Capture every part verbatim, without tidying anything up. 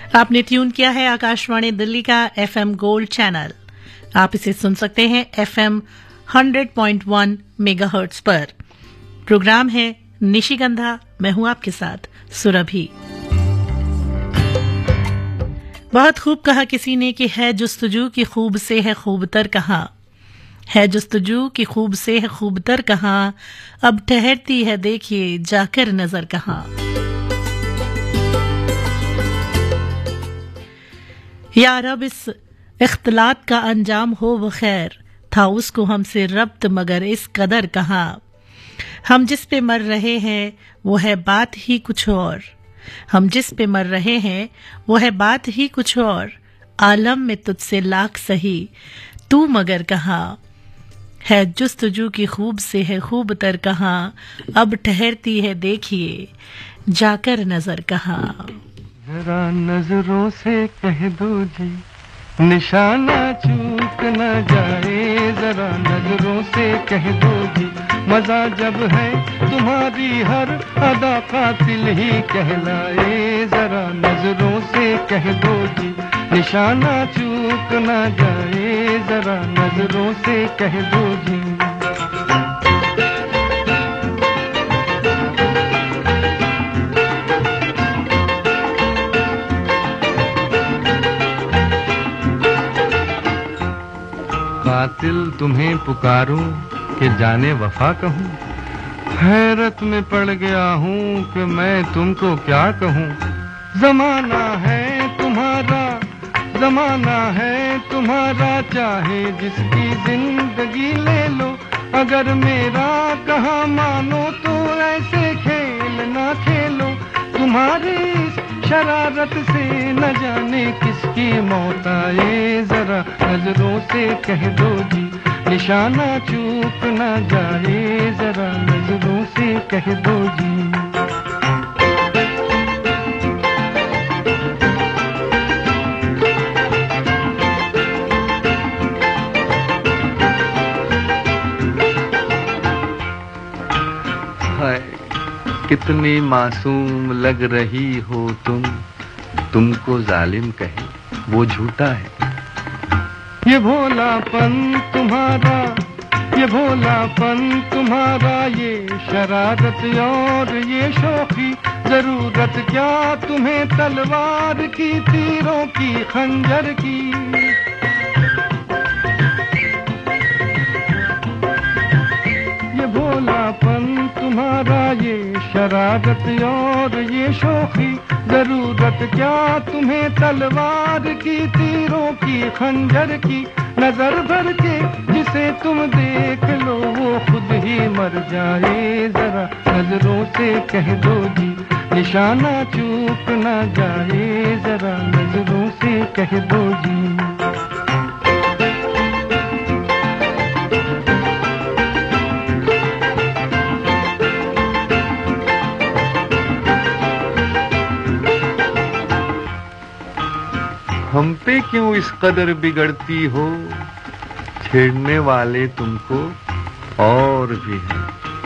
आपने ट्यून किया है आकाशवाणी दिल्ली का एफएम गोल्ड चैनल। आप इसे सुन सकते हैं FM hundred point one megahertz पर। प्रोग्राम है निशिगंधा, मैं हूं आपके साथ सुरभि। बहुत खूब कहा किसी ने कि है जुस्तजू की खूब से है खूबतर कहाँ, है जुस्तजू की खूब से है खूबतर कहाँ, अब ठहरती है देखिए जाकर नजर कहाँ। या रब इस इख्तलात का अंजाम हो वो खैर, था उसको हमसे रब्त मगर इस कदर कहाँ। हम जिस पे मर रहे हैं वो है बात ही कुछ और, हम जिस पे मर रहे हैं वो है बात ही कुछ और, आलम में तुझसे लाख सही तू मगर कहाँ। है जुस्तजू की खूब से है खूब तर कहाँ, अब ठहरती है देखिए जाकर नजर कहाँ। जरा नजरों से कह दो जी निशाना चूक न जाए, जरा नजरों से कह दो जी मजा जब है तुम्हारी हर अदा कातिल ही कहलाए, जरा नजरों से कह दो जी निशाना चूक न जाए, जरा नजरों से कह दो जी। कातिल तुम्हें पुकारूं कि जाने वफा कहूं, हैरत में पड़ गया हूं कि मैं तुमको क्या कहूं। जमाना है तुम्हारा, जमाना है तुम्हारा, चाहे जिसकी जिंदगी ले लो, अगर मेरा कहा मानो तो ऐसे खेल ना खेलो। तुम्हारी शरारत से न जाने किसकी मौत आए, जरा नजरों से कह दो जी निशाना चूक न जाए, जरा नजरों से कह दो जी। हाय कितनी मासूम लग रही हो तुम, तुमको जालिम कहे वो झूठा है। ये भोलापन तुम्हारा, ये भोलापन तुम्हारा, ये शरारत और ये शौकी, जरूरत क्या तुम्हें तलवार की, तीरों की खंजर की। ये भोलापन तुम्हारा, ये शरारत और ये शौकी, जरूरत क्या तुम्हें तलवार की, तीरों की खंजर की। नजर भर के जिसे तुम देख लो वो खुद ही मर जाए, जरा नजरों से कह दो जी निशाना चूक न जाए, जरा नजरों से कह दो जी। हम पे क्यों इस कदर बिगड़ती हो, छेड़ने वाले तुमको और भी हैं।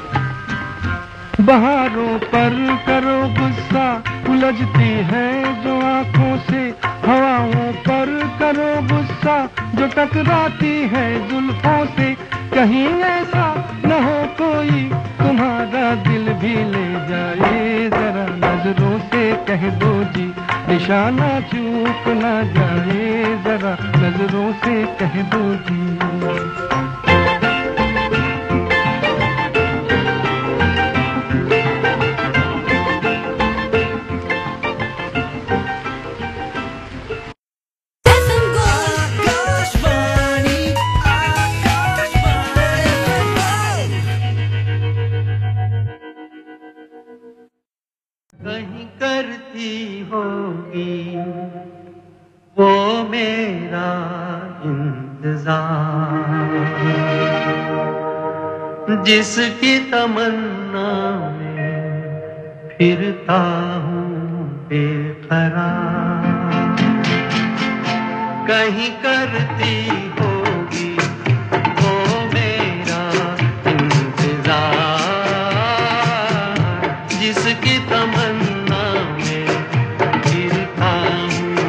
बहारों पर करो गुस्सा, उलझती है जो आंखों से, हवाओं पर करो गुस्सा जो टकराती है जुल्फों से। कहीं ऐसा न हो कोई तुम्हारा दिल भी ले जाए, जरा नजरों से कह दो जी निशाना चूक न जाए, जरा नजरों से कह दो जी। कहीं करती होगी वो मेरा इंतजार, जिसकी तमन्ना में फिरता हूँ बेकरार। कहीं करती होगी वो मेरा इंतजार, जिसकी तमन्ना में फिरता हूँ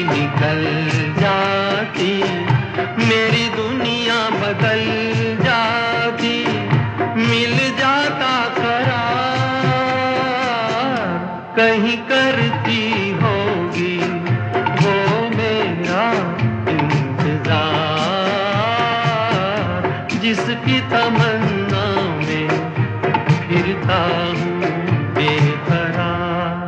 निकल जाती, मेरी दुनिया बदल जाती, मिल जाता करार। कहीं करती होगी वो मेरा इंतजार, जिसकी तमन्ना में फिरता हूँ बेकरार।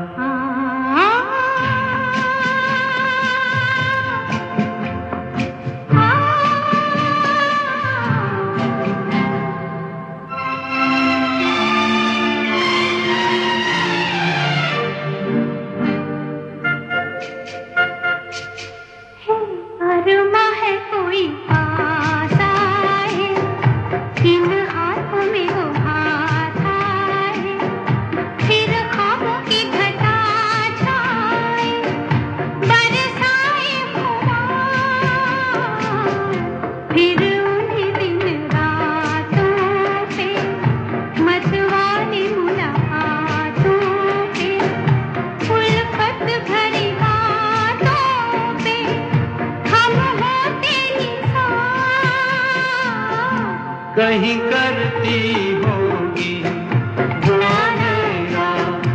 कहीं करती होगी वो मेरा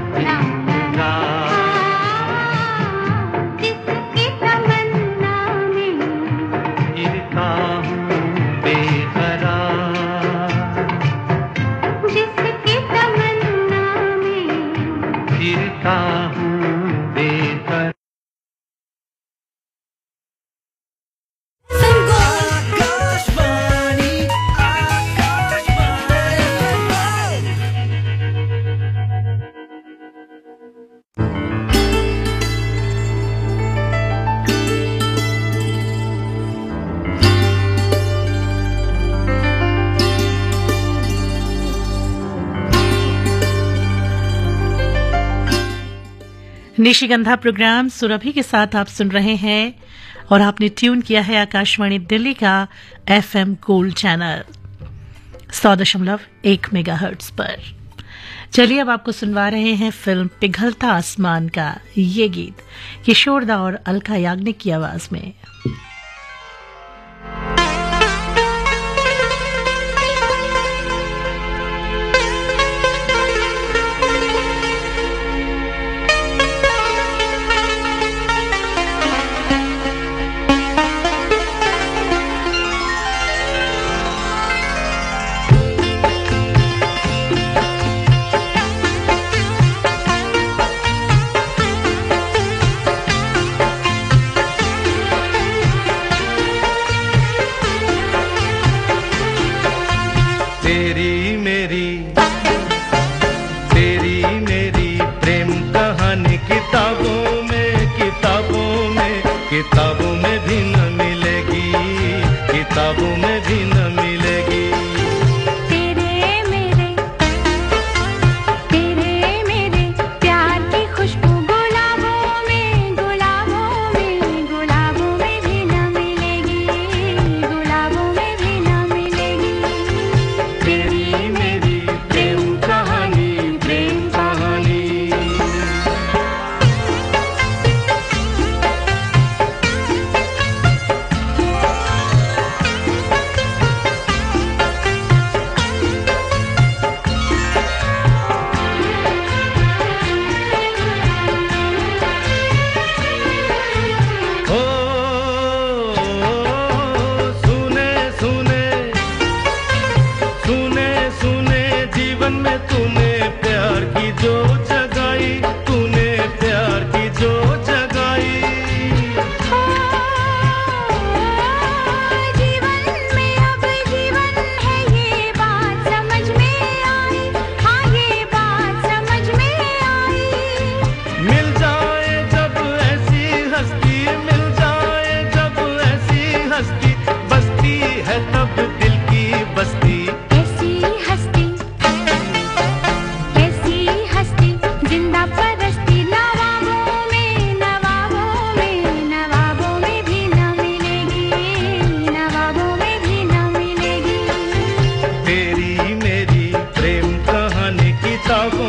इंतजार, जिसकी तमन्ना में फिरता हूँ बेकरार, जिसकी तमन्ना में फिरता हूँ बेकरार। निशिगंधा प्रोग्राम सुरभि के साथ आप सुन रहे हैं और आपने ट्यून किया है आकाशवाणी दिल्ली का एफएम गोल्ड चैनल सौ दशमलव एक मेगाहर्ट्ज पर। चलिए अब आपको सुनवा रहे हैं फिल्म पिघलता आसमान का ये गीत किशोर दा और अलका याग्निक की आवाज में। किताबों में भी न मिलेगी, किताबों में भी न मिलेगी। तेरे मेरे तेरे मेरे प्यार की खुशबू गुलाबों में गुलाबों में गुलाबों में भी न मिलेगी, गुलाबों में भी न मिलेगी। तेरी मेरी प्रेम कहानी, प्रेम कहानी।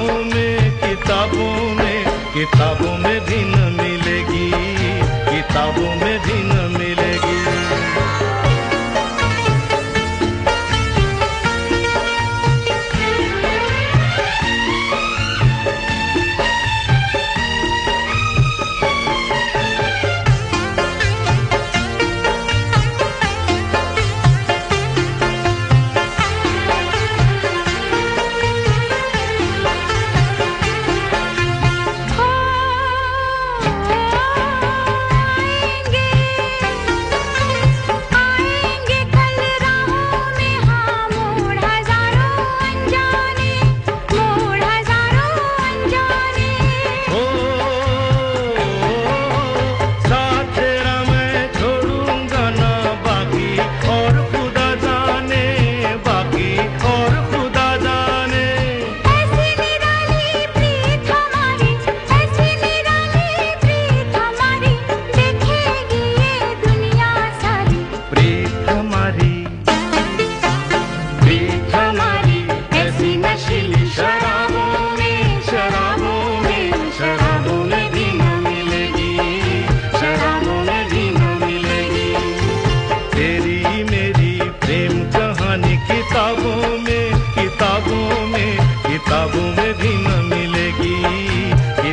किताबों में भी न मिलेगी, किताबों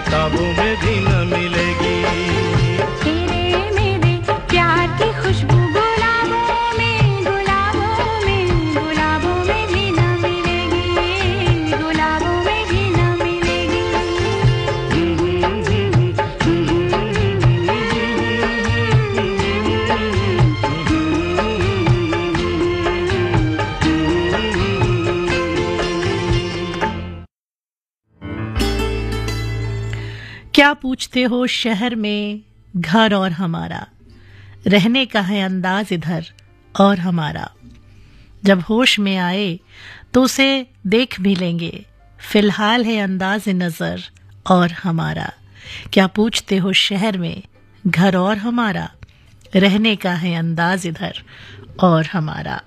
किताबों में भी न मिलेगी। तेरे मेरे प्यार की खुशबू गुलाबों में गुलाबों में गुलाबों में भी न मिलेगी, गुलाबों में भी न मिलेगी। क्या पूछते हो शहर में घर और हमारा, रहने का है अंदाज इधर और हमारा। जब होश में आए तो उसे देख भी लेंगे, फिलहाल है अंदाज नजर और हमारा। क्या पूछते हो शहर में घर और हमारा, रहने का है अंदाज इधर और हमारा।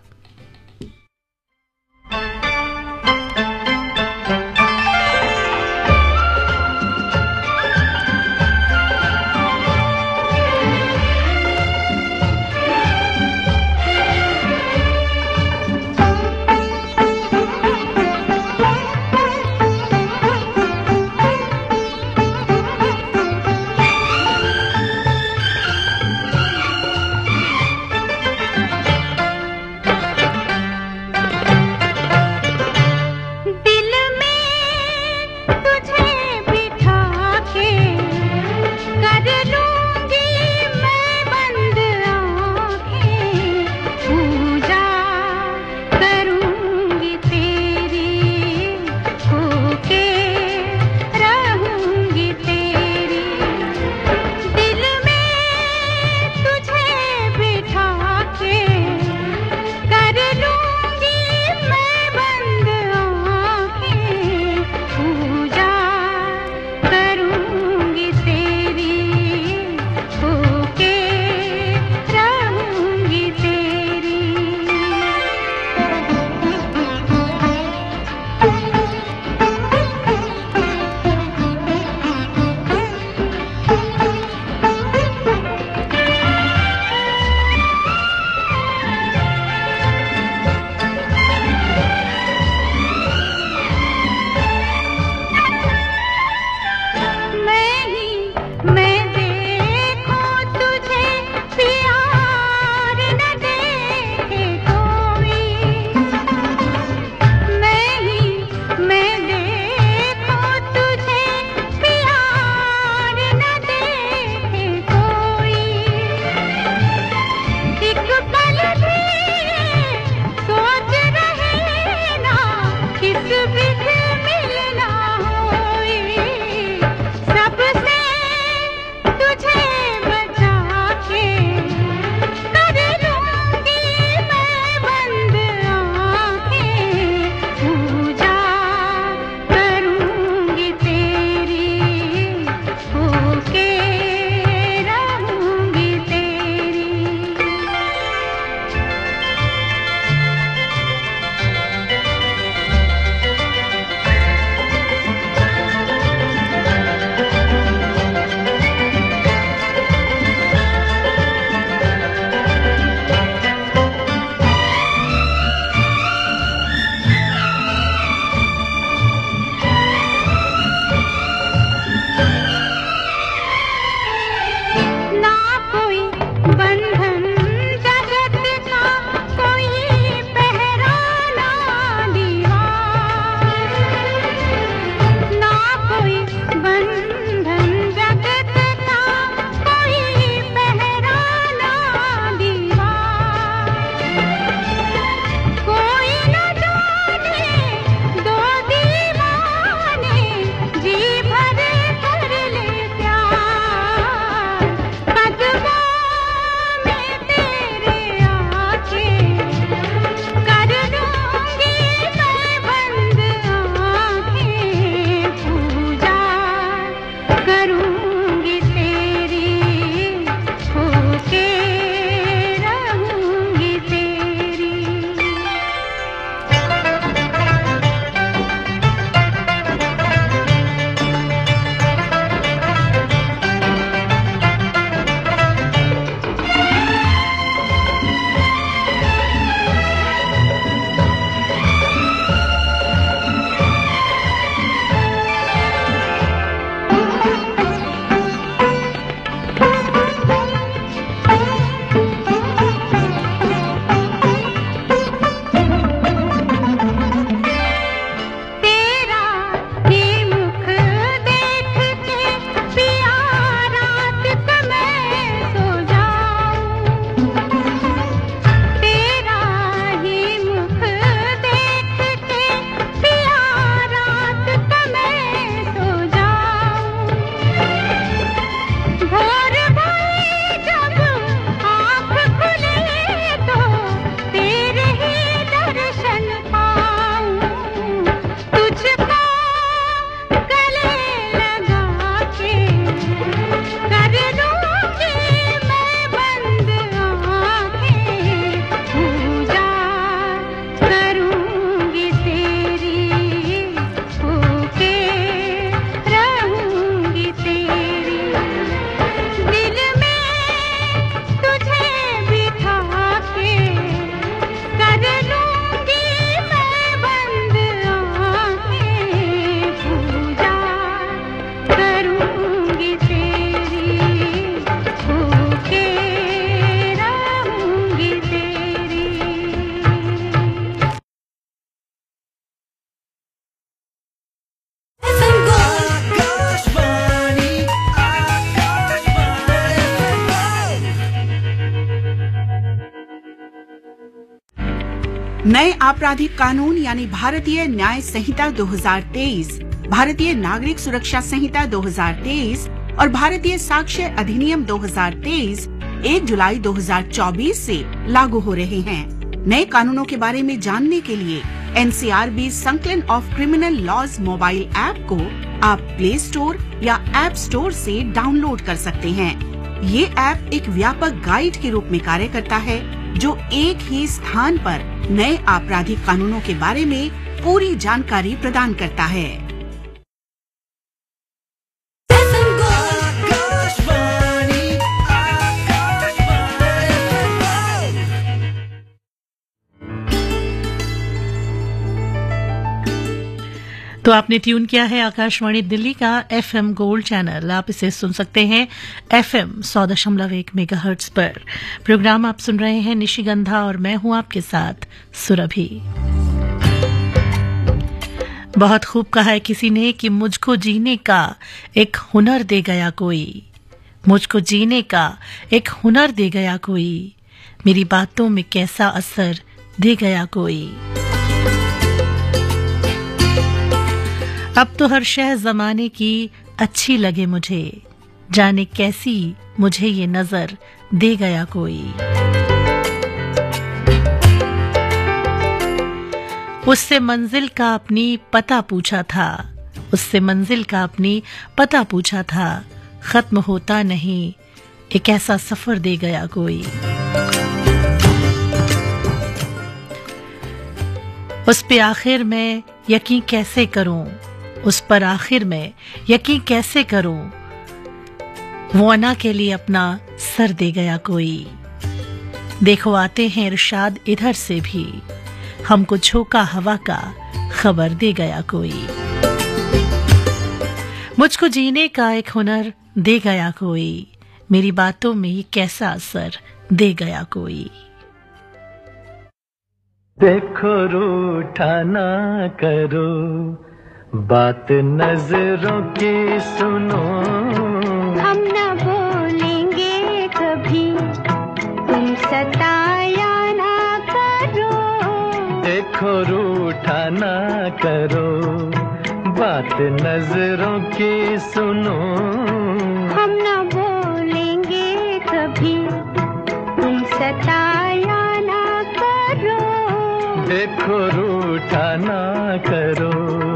नए आपराधिक कानून यानी भारतीय न्याय संहिता दो हज़ार तेईस, भारतीय नागरिक सुरक्षा संहिता दो हज़ार तेईस और भारतीय साक्ष्य अधिनियम दो हज़ार तेईस एक जुलाई दो हज़ार चौबीस से लागू हो रहे हैं। नए कानूनों के बारे में जानने के लिए एन सी आर बी संकलन of criminal laws mobile app को आप प्ले स्टोर या ऐप स्टोर से डाउनलोड कर सकते हैं। ये ऐप एक व्यापक गाइड के रूप में कार्य करता है जो एक ही स्थान पर नए आपराधिक कानूनों के बारे में पूरी जानकारी प्रदान करता है। तो आपने ट्यून किया है आकाशवाणी दिल्ली का एफएम गोल्ड चैनल। आप इसे सुन सकते हैं एफएम सौ दशमलव एक मेगाहर्ट्ज पर। प्रोग्राम आप सुन रहे हैं निशिगंधा और मैं हूं आपके साथ सुरभि। बहुत खूब कहा है किसी ने कि मुझको जीने का एक हुनर दे गया कोई, मुझको जीने का एक हुनर दे गया कोई, मेरी बातों में कैसा असर दे गया कोई। अब तो हर शय जमाने की अच्छी लगे मुझे, जाने कैसी मुझे ये नजर दे गया कोई। उससे मंजिल का अपनी पता पूछा था, उससे मंजिल का अपनी पता पूछा था, खत्म होता नहीं एक ऐसा सफर दे गया कोई। उस पे आखिर में यकीन कैसे करूं, उस पर आखिर में यकीन कैसे करूं, वो अना के लिए अपना सर दे गया कोई। देखो आते हैं इरशाद इधर से भी, हमको झोंका हवा का खबर दे गया कोई। मुझको जीने का एक हुनर दे गया कोई, मेरी बातों में ये कैसा असर दे गया कोई। देखो रूठा ना करो, बात नजरों की सुनो, हम न बोलेंगे कभी, तुम सताया ना करो। देखो रूठा ना करो, बात नजरों की सुनो, हम न बोलेंगे कभी, तुम सताया ना करो। देखो रूठा ना करो।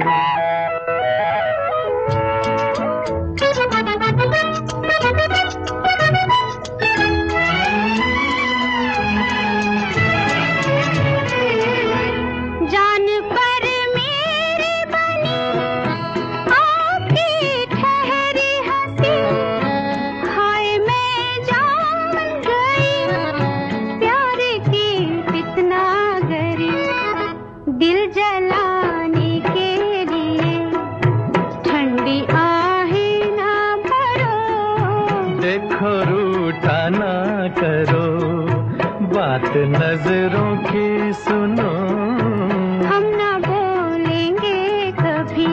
नजरों की सुनो, हम ना बोलेंगे कभी।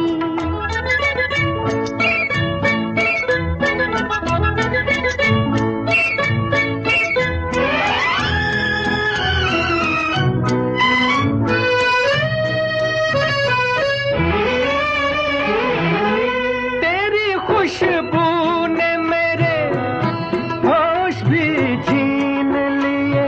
तेरी खुशबू ने मेरे होश भी छीन लिए,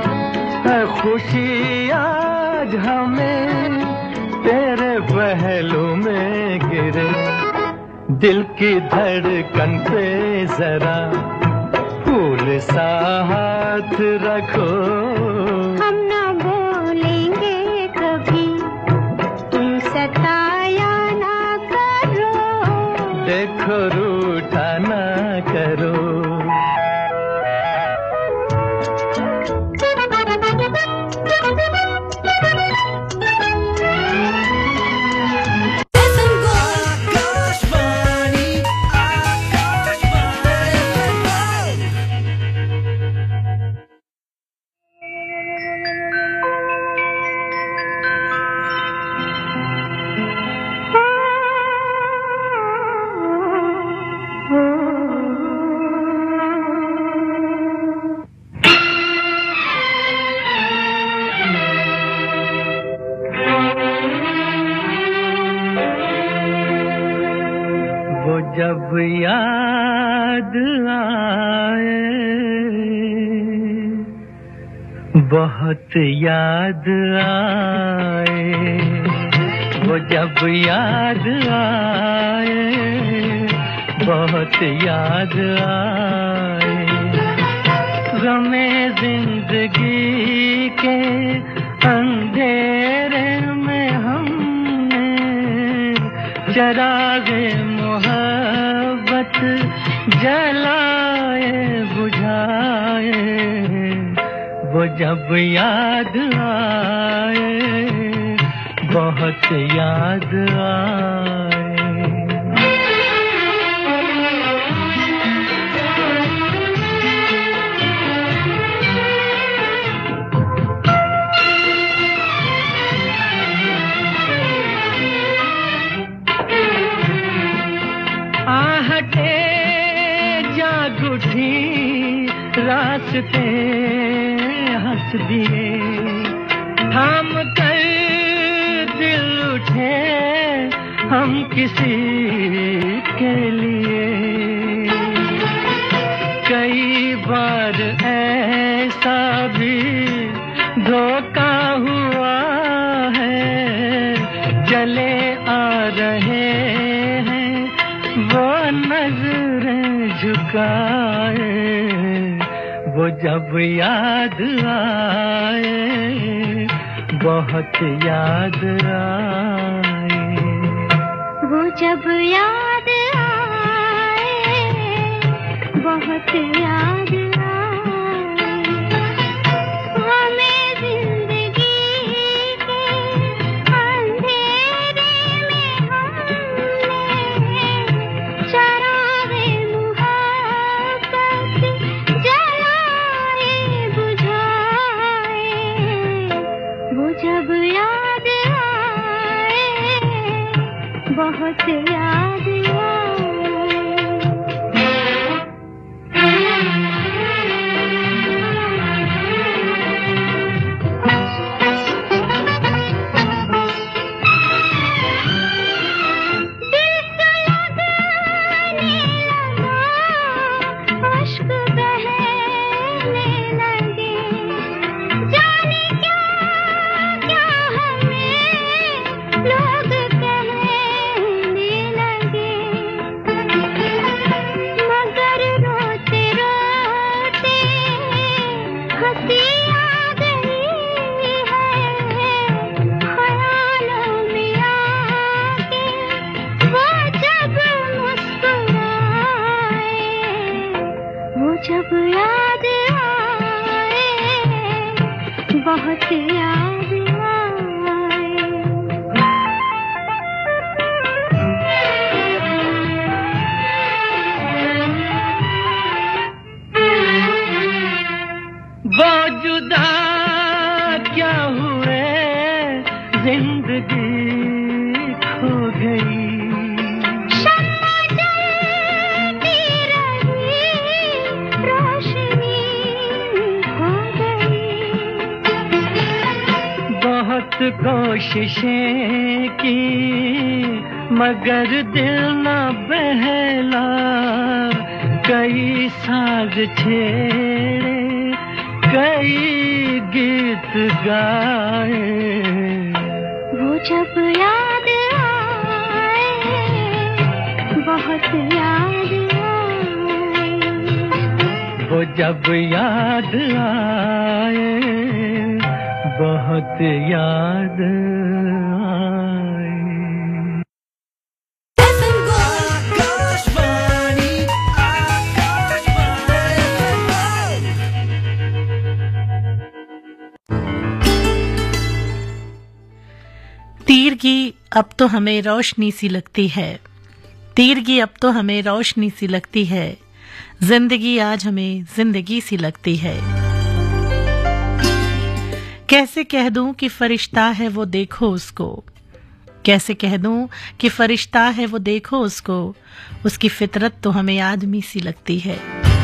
खुशी आज हमें तेरे पहलू में गिरे। दिल की धड़कन पे जरा फूल सा हाथ रखो, हम ना बोलेंगे कभी, तुम सताया ना करो। देखो रूठा ना करो। जब याद आए, बहुत याद आए, वो जब याद आए, बहुत याद आए। गमे जिंदगी के अंधेरे में हमने चरागे मोहब्बत जलाए बुझाए, वो जब याद आए, बहुत याद आए। आहटे जाग उठी, रास्ते हंस दिए, थाम कर दिल उठे हम किसी के लिए। कई बार ऐसा भी धोखा हुआ है, चले आ रहे हैं वो नजरें झुकाए, वो जब याद आए, बहुत याद आए। वो जब याद आए, बहुत याद आए। हमें जिंदगी के अंधेरे में हमने चरागे मुहब्बत जलाए बुझाए, वो जब याद आए, बहुत याद आए। जब याद आए, बहुत याद आए। वो जुदा क्या हुए, जिंदगी खो गई। बहुत कोशिशें की मगर दिल न बहला, कई साज छेड़े, कई गीत गाए, वो जब याद आए, बहुत याद आए। वो जब याद आए, बहुत याद आए। तीरगी अब तो हमें रोशनी सी लगती है, तीरगी अब तो हमें रोशनी सी लगती है, जिंदगी आज हमें जिंदगी सी लगती है। कैसे कह दूं कि फरिश्ता है वो देखो उसको, कैसे कह दूं कि फरिश्ता है वो देखो उसको, उसकी फितरत तो हमें आदमी सी लगती है।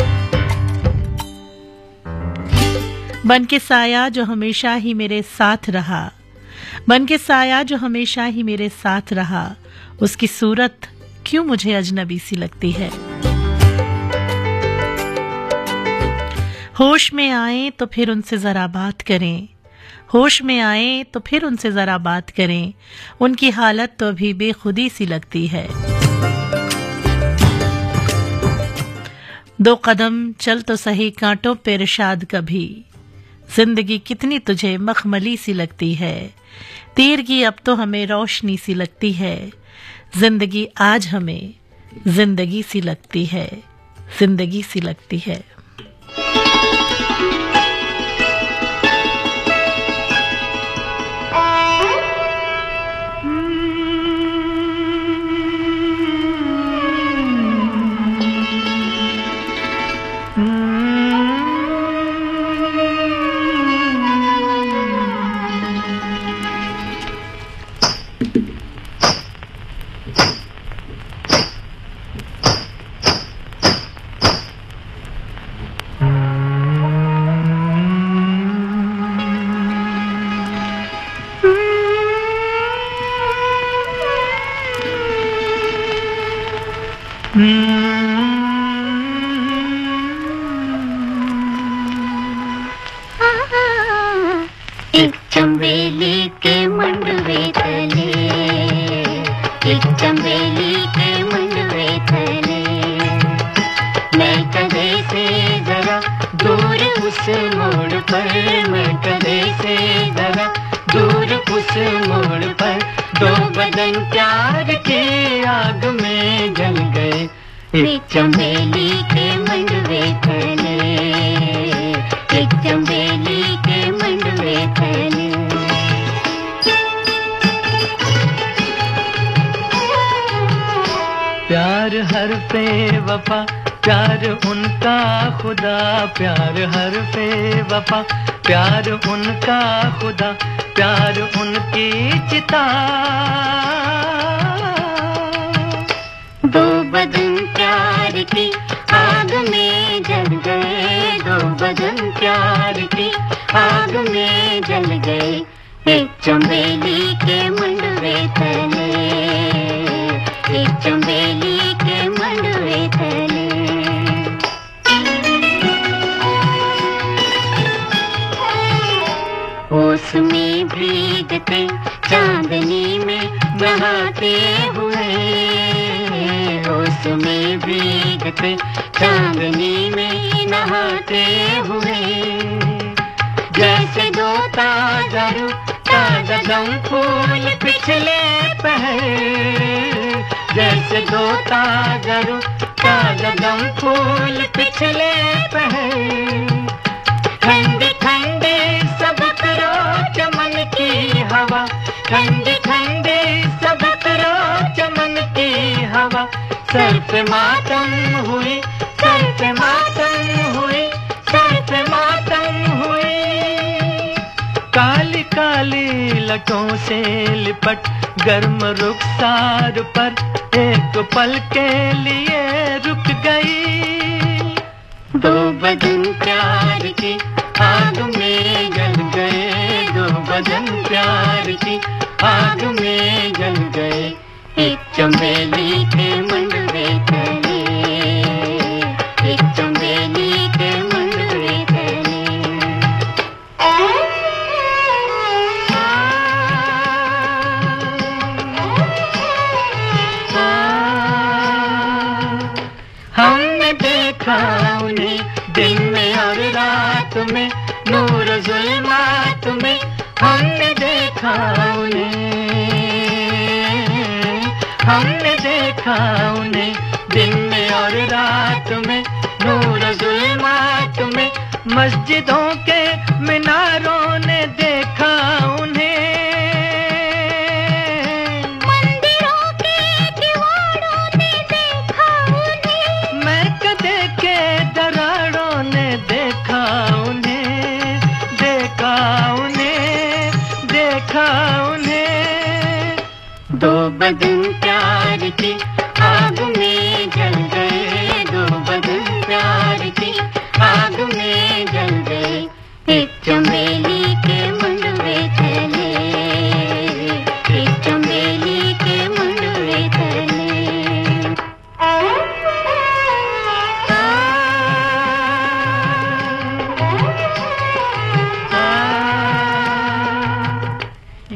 बन के साया जो हमेशा ही मेरे साथ रहा, बन के साया जो हमेशा ही मेरे साथ रहा, उसकी सूरत क्यों मुझे अजनबी सी लगती है। होश में आए तो फिर उनसे जरा बात करें, होश में आए तो फिर उनसे जरा बात करें, उनकी हालत तो अभी बेखुदी सी लगती है। दो कदम चल तो सही कांटों पे इरशाद कभी, जिंदगी कितनी तुझे मखमली सी लगती है, तीर की अब तो हमें रोशनी सी लगती है, जिंदगी आज हमें जिंदगी सी लगती है, जिंदगी सी लगती है। एक चंबेली के मंडवे तले, एक चंबेली के मंडवे तले, मैं कदे से जरा दूर उस मोड़ पर, मैं कदे से जरा दूर उस मोड़ पर, दो बदन प्यार के आग में जल गए, एक चंबेली के मंडवे तले, एक चंबेली के मंडवे तले। प्यार हर पे वफा, प्यार उनका खुदा, प्यार हर पे वफा, प्यार उनका खुदा, प्यार उनकी चिता, दो बदन प्यार की आग में जल गए, दो बदन प्यार की आग में जल गए, एक चंबेली के मंडवे तले, एक चंबेली के मंडवे तले। ओस में भीगते चांदनी में नहाते हुए, ओस में भीगते चांदनी में नहाते हुए, जैसे दो ताजा रूह ताजा दम फूल पिछले पहर, जैसे दो ताजा रूह ताजा दम फूल पिछले पहर, ठंडे ठंडे सबक रो चमन की हवा, ठंडे ठंडे सबक रो चमन की हवा, सर पे मातम हुई, सर पे मातम हुई, सर पे मातम हुई, काली काली लटों से लिपट गर्म रुखसार पर एक पल के लिए रुक गई, दो बदन प्यार की आग में जल गए, दो बदन प्यार की आग में जल गए, एक चंबेली के मंडवे तले, एक चंबेली के मंडवे तले। हमने देखा उन्हें दिन में और रात में, नूर जुल्मात में, हमने देखा उन्हें, हमने देखा उन्हें दिन में और रात में, नूर जुल्मात में, मस्जिदों के मीनारों ने देखा उन्हें, मंदिरों के दीवारों ने देखा उन्हें, मैं कदे के दरारों ने देखा उन्हें, देखा उन्हें, देखा उन्हें, दो बदन प्यार की आग में जल गए, दो बदन प्यार की आग में जल गए, एक चंबेली के मंडवे तले, एक चंबेली के मंडवे तले।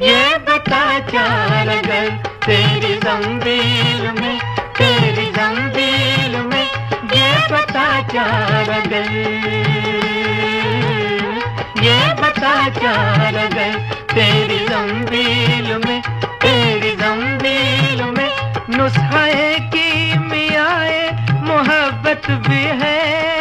ये बता चार अगर तेरी जंजीर में, तेरी जंजीर में, ये बता चार अगर, ये बता चार अगर तेरी जंजीर में, तेरी जंजीर में नुस्खे की मियाए मोहब्बत भी है,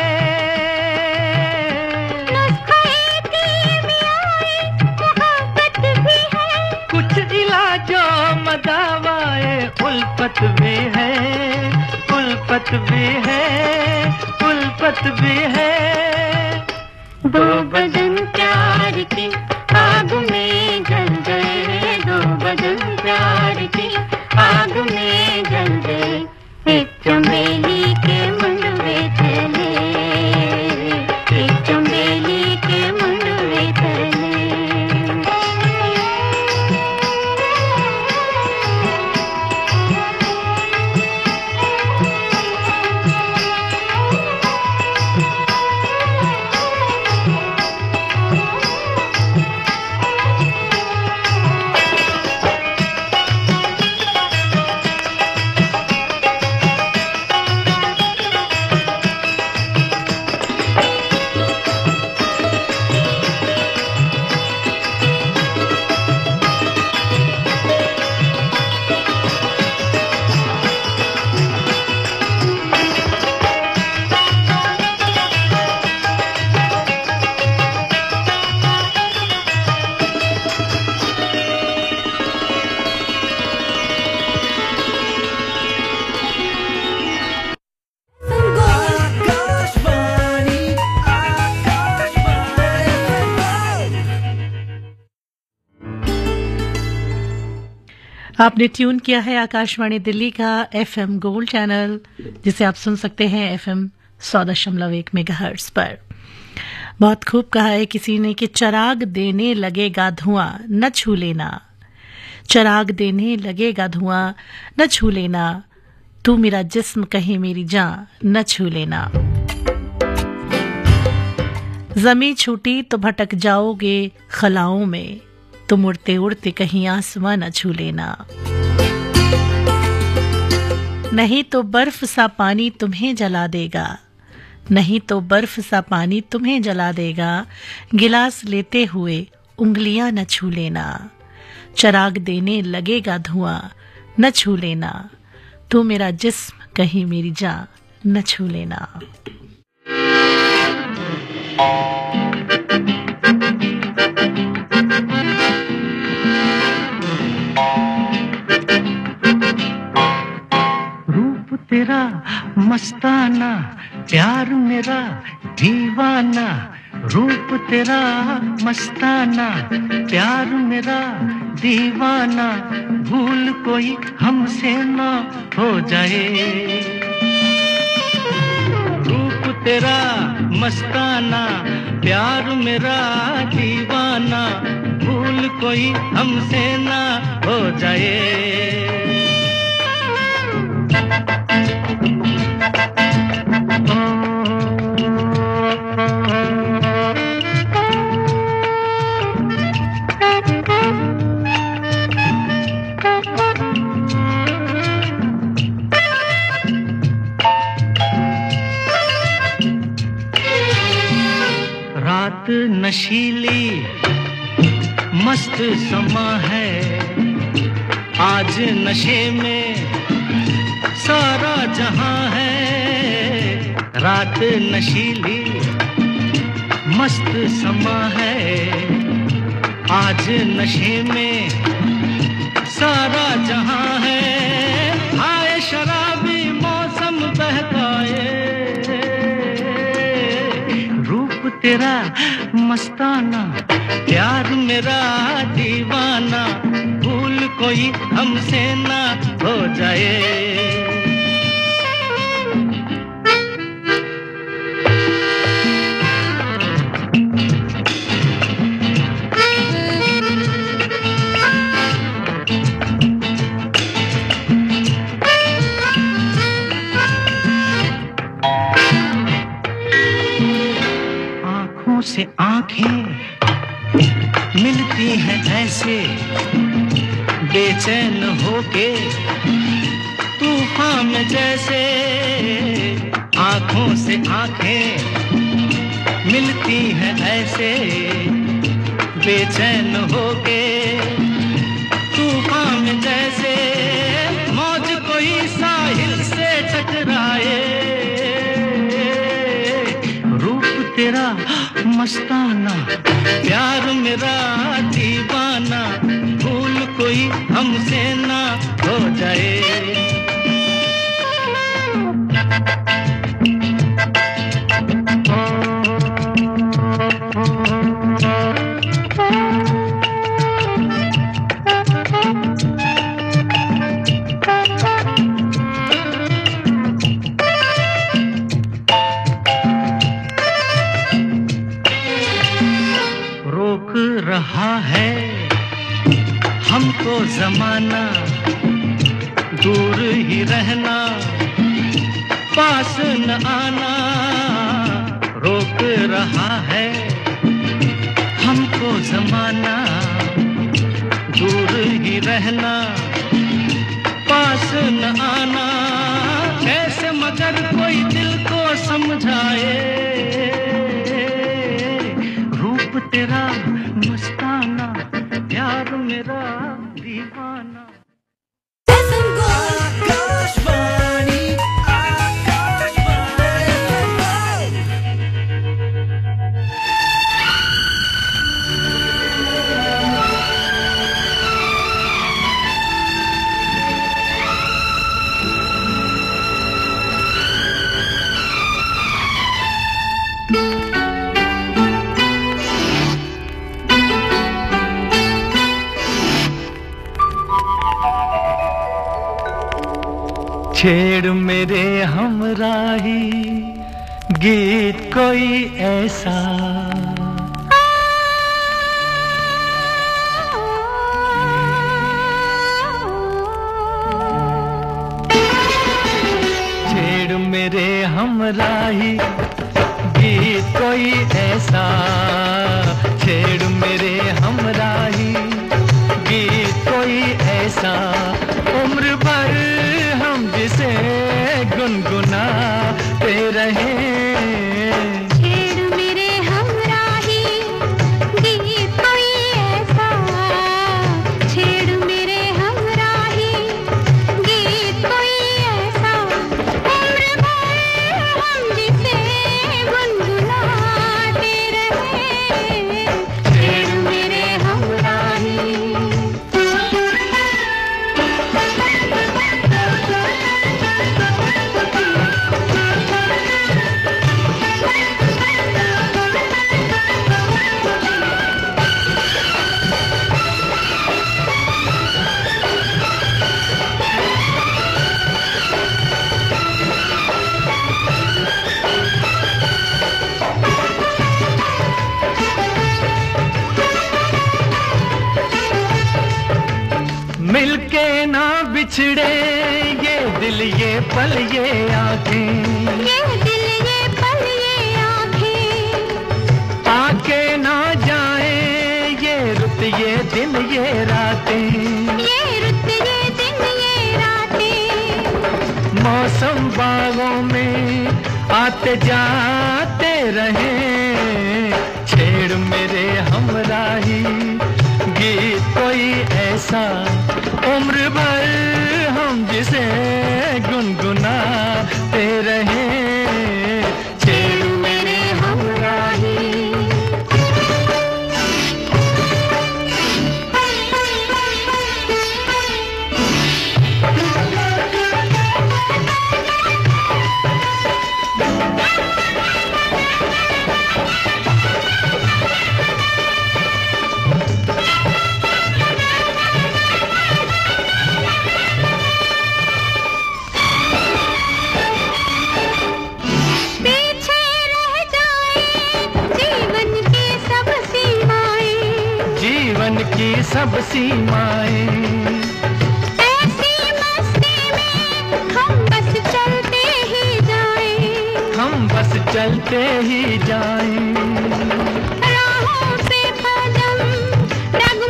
नुस्खे की मियाए मोहब्बत भी है, कुछ इलाजो मदावाए उल्फत भी है, उल्फत भी है, उल्फत भी है। दो बदन प्यार की आग में जल गए, दो बदन प्यार की आग में जल गए, एक चमेली के मुंडवे तले, एक चमेली के मुंडवे तले। आपने ट्यून किया है आकाशवाणी दिल्ली का एफएम गोल्ड चैनल, जिसे आप सुन सकते हैं एफएम सौ दशमलव एक मेगाहर्ट्ज पर। बहुत खूब कहा है किसी ने कि चराग देने लगेगा धुआं न छू लेना, चराग देने लगेगा धुआं न छू लेना, तू मेरा जिस्म कहीं मेरी जान न छू लेना। जमी छूटी तो भटक जाओगे खलाओं में, तुम उड़ते उड़ते कहीं आसमां न छू लेना। नहीं तो बर्फ सा पानी तुम्हें जला देगा, नहीं तो बर्फ सा पानी तुम्हें जला देगा, गिलास लेते हुए उंगलियां न छू लेना। चराग देने लगेगा धुआं न छू लेना, तू मेरा जिस्म कहीं मेरी जान न छू लेना। तेरा मस्ताना, प्यार मेरा दीवाना, रूप तेरा मस्ताना, प्यार मेरा दीवाना, भूल कोई हमसे ना हो जाए। रूप तेरा मस्ताना, प्यार मेरा दीवाना, भूल कोई हमसे ना हो जाए। रात नशीली मस्त समा है, आज नशे में सारा जहां है। रात नशीली मस्त समा है, आज नशे में सारा जहां है। आए शराबी मौसम बहकाए, रूप तेरा मस्ताना, प्यार मेरा दीवाना, भूल कोई हमसे ना हो जाए। से आंखें मिलती मिलती हैं ऐसे बेचैन होके तूफान में जैसे आंखों से आंखें मिलती हैं ऐसे बेचैन होके तूफान में जैसे मौज कोई साहिल से टकराए रूप तेरा मस्ताना प्यार मेरा दीवाना भूल कोई हमसे ना हो जाए रहा है हमको जमाना दूर ही रहना पास न आना रोक रहा है हमको जमाना दूर ही रहना पास न आना कैसे मगर कोई दिल को समझाए रूप तेरा मस्ताना प्यार मेरा दीवाना आकाशवाणी छेड़ मेरे हमराही गीत कोई ऐसा छेड़ मेरे हमराही गीत कोई ऐसा छेड़ मेरे हमराही गीत कोई ऐसा उम्र भर हम जिसे गुनगुनाते रहे छेड़ मेरे हमराही गीत कोई ऐसा छेड़ मेरे हमराही गीत कोई ऐसा उम्र भर हम जिसे गुनगुनाते रहे छेड़ मेरे हमराही मिलके ना बिछड़े ये दिल ये पल ये आँखें ये दिल ये पल ये आँखें आके ना जाए ये रुत ये दिन ये रातें ये रुत ये दिन ये रातें मौसम बागों में आते जाते रहे छेड़ मेरे हमराही गीत कोई ऐसा उम्र भर हम जिसे गुनगुनाते रहे छेड़ मेरे हमराही की सब सीमाएं ऐसी मस्ती में हम बस चलते ही जाएं हम बस चलते ही जाएं राहों पे कदम रग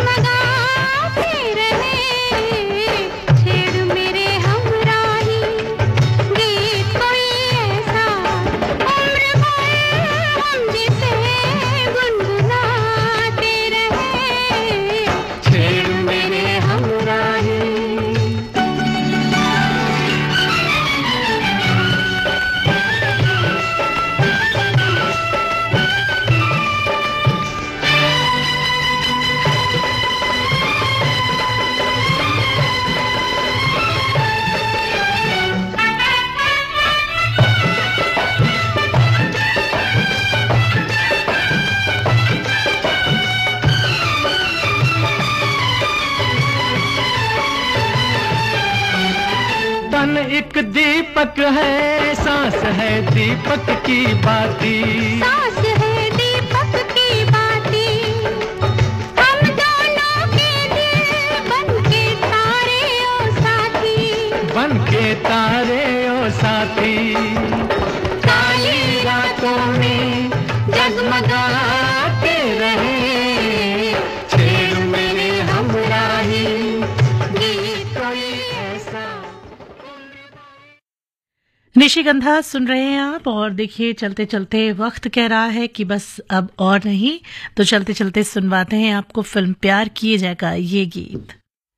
तन एक दीपक है, सांस है दीपक की बाती। सांस है दीपक की बाती, हम दोनों के दिल बन के तारे ओ साथी। बन के तारे ओ साथी, काली रातों में जगमगाते रहे, छेड़ मेरे हमराही गीत कोई ऐसा। निशिगंधा सुन रहे हैं आप, और देखिए चलते चलते वक्त कह रहा है कि बस अब और नहीं, तो चलते चलते सुनवाते हैं आपको फिल्म प्यार किए जाएगा ये गीत।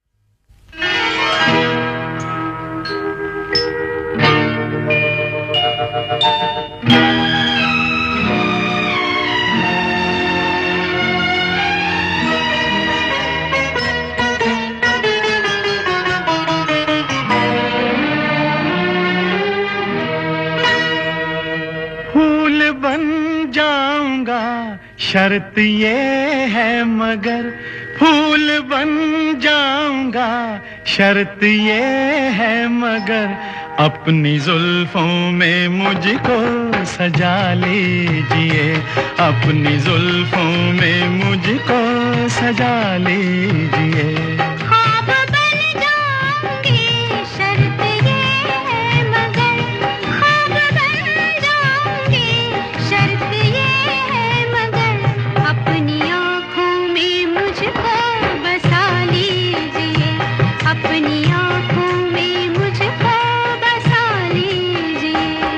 फूल बन जाऊंगा शर्त ये है मगर, फूल बन जाऊंगा शर्त ये है मगर, अपनी जुल्फों में मुझको सजा लीजिए, अपनी जुल्फों में मुझको सजा लीजिए। ख्वाब बन जाऊंगी शर्त ये है मगर, ख्वाब बन जाऊंगी शर्त ये है मगर, अपनी आँखों में मुझको बसा लीजिए, अपनी आँखों में मुझको बसा लीजिए।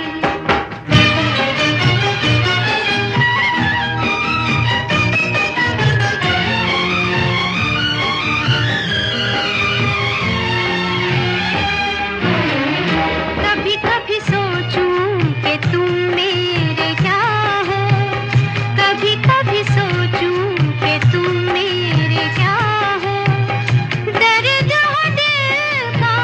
कभी कभी सोचूं कि तुम मेरे क्या हो, कभी कभी सोचूं कि तुम मेरे क्या हो, दर्द हो दिल का,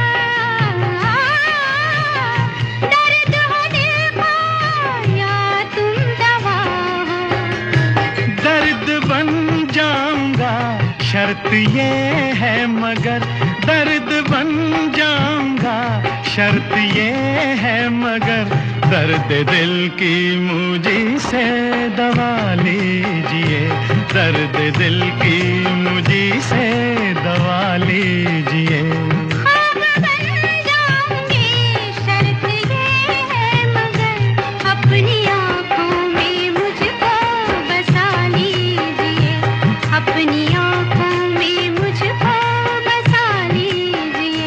दर्द हो दिल का, या तुम दवा हो। दर्द बन जाऊंगा शर्त ये है मगर, दर्द बन जाऊंगा शर्त ये है मगर, दर्द दिल की मुझे से दवा लीजिए, दर्द दिल की मुझे से दवा लीजिए। ख्वाब बन जाऊंगी शर्त ये है मगर, अपनी आँखों में मुझको बसा लीजिए, अपनी आँखों में मुझको बसा लीजिए।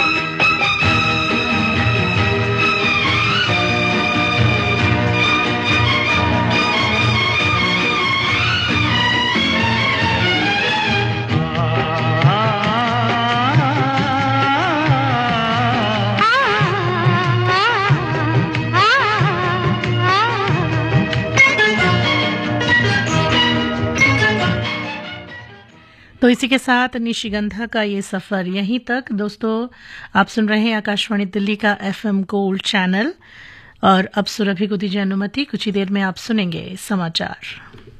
तो इसी के साथ निशिगंधा का ये सफर यहीं तक। दोस्तों, आप सुन रहे हैं आकाशवाणी दिल्ली का एफएम गोल्ड चैनल, और अब सुरभि को दीजिए अनुमति, कुछ ही देर में आप सुनेंगे समाचार।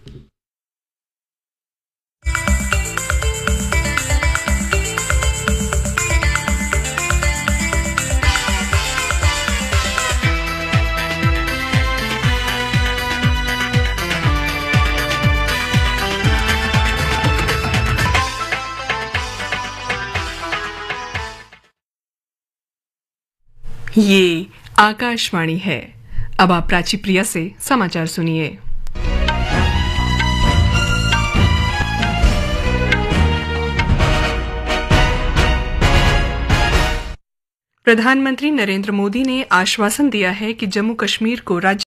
ये आकाशवाणी है। अब आप प्राची प्रिया से समाचार सुनिए। प्रधानमंत्री नरेंद्र मोदी ने आश्वासन दिया है कि जम्मू कश्मीर को राज्य